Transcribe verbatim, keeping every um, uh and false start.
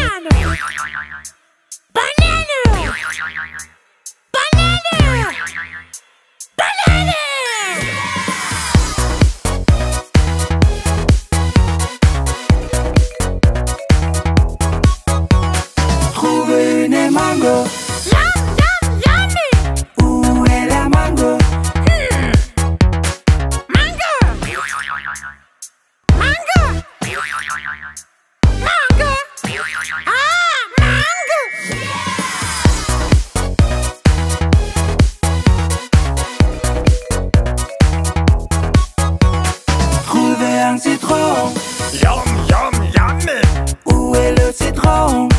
Trouve une mangue. Yum, yum, yummy. Où est la mangue? Hmm. Mangue. Mangue. Mangue. Ah, mangue. Trouve un citron. Yum, yum, yummy. Où est le citron?